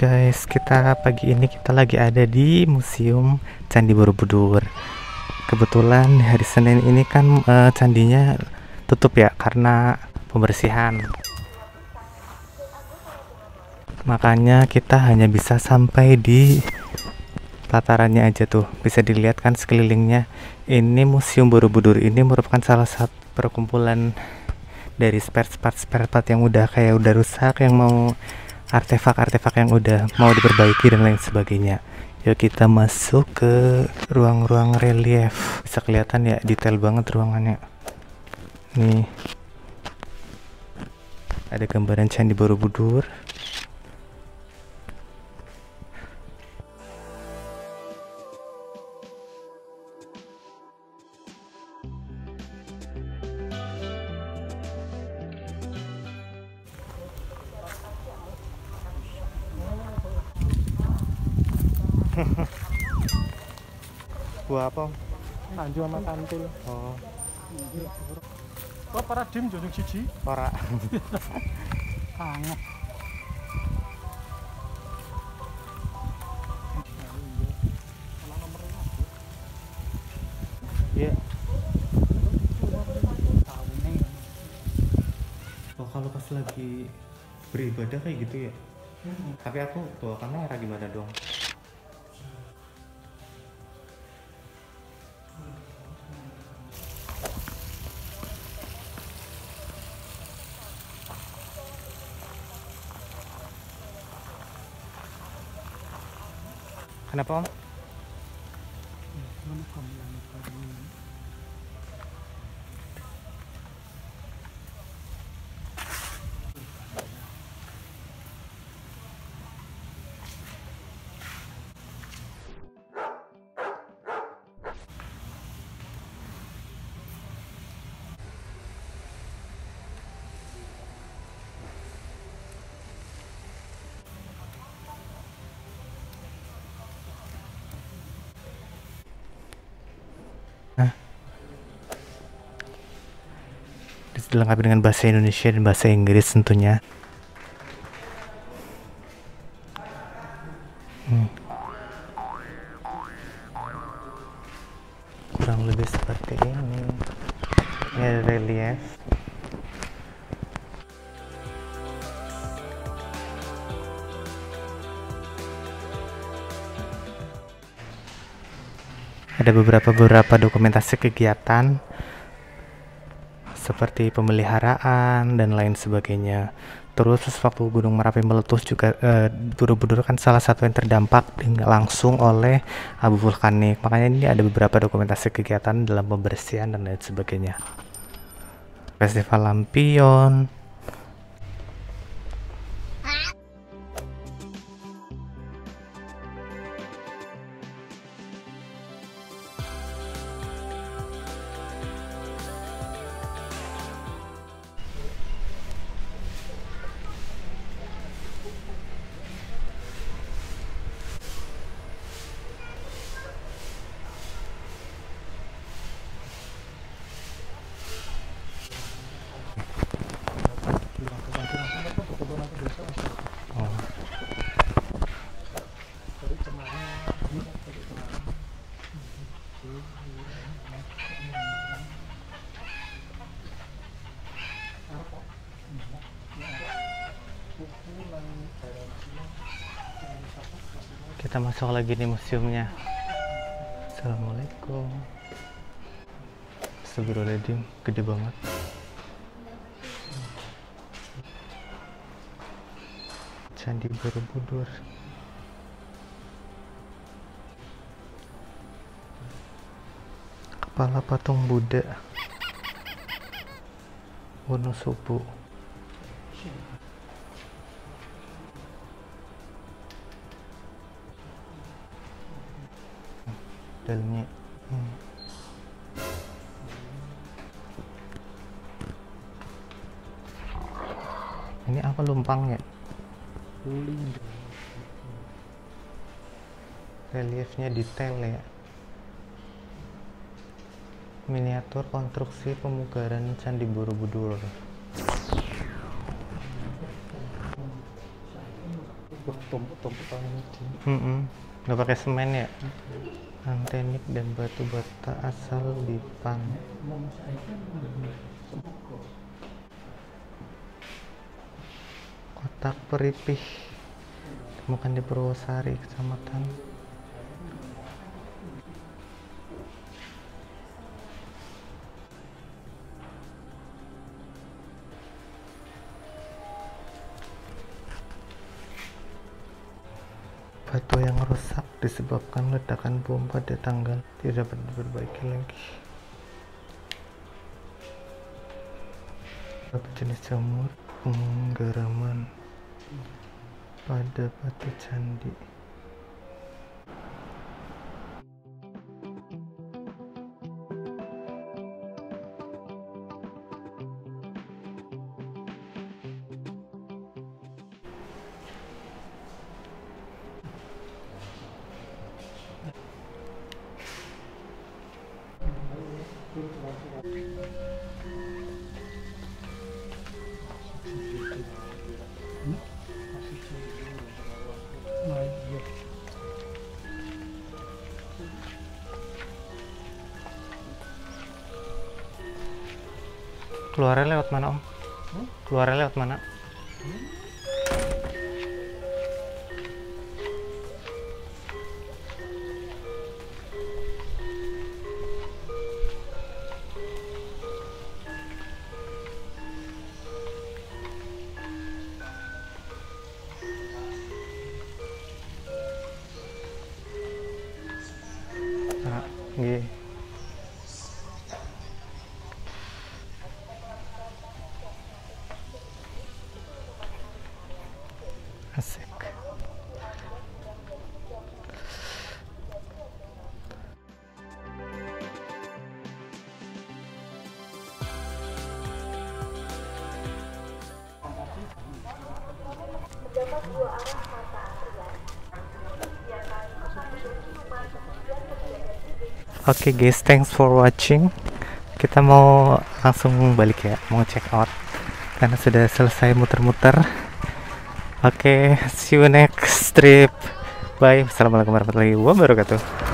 guys, pagi ini kita lagi ada di Museum Candi Borobudur. Kebetulan hari Senin ini kan candinya tutup ya karena pembersihan. Makanya kita hanya bisa sampai di pelatarannya aja tuh. Bisa dilihat kan sekelilingnya. Ini Museum Borobudur ini merupakan salah satu perkumpulan dari spare part yang udah rusak, yang mau artefak-artefak yang udah mau diperbaiki dan lain sebagainya. Yuk kita masuk ke ruang-ruang relief. Bisa kelihatan ya, detail banget ruangannya. Nih, ada gambaran Candi Borobudur. Buah apa? Tanju sama kantil. Oh, Oh, para dim jojok siji. ora. Hangat. Iya. Taune. Oh, kalau pas lagi beribadah kayak gitu ya. Tapi aku bawa kamera gimana dong? Kenapa om? Dilengkapi dengan bahasa Indonesia dan bahasa Inggris tentunya. Kurang lebih seperti ini. Ini ada relief. Ada beberapa dokumentasi kegiatan seperti pemeliharaan dan lain sebagainya. Terus waktu Gunung Merapi meletus juga, Borobudur kan salah satu yang terdampak langsung oleh abu vulkanik. Makanya ini ada beberapa dokumentasi kegiatan dalam pembersihan dan lain sebagainya. Festival Lampion. Kita masuk lagi di museumnya. Assalamualaikum. Astagfirullahaladzim, gede banget. Candi Borobudur. Kepala patung Buddha Wonosobo. Dalamnya ini apa, lumpangnya? Reliefnya detail ya. Miniatur konstruksi pemugaran Candi Borobudur. Tumpuk-tumpuk tanah ini. Nggak pakai semen ya. Antenik dan batu bata asal Bipang. Kotak peripih ditemukan di Purwosari, Kecamatan batu yang rusak disebabkan ledakan bom pada tanggal tidak dapat diperbaiki lagi. Beberapa jenis jamur penggaraman pada batu candi. Keluarnya lewat mana, Om? Keluarnya lewat mana? Nggih. Asik. Oke guys, thanks for watching. Kita mau langsung balik ya, mau check out karena sudah selesai muter-muter. Oke, see you next trip. Bye. Assalamualaikum warahmatullahi wabarakatuh.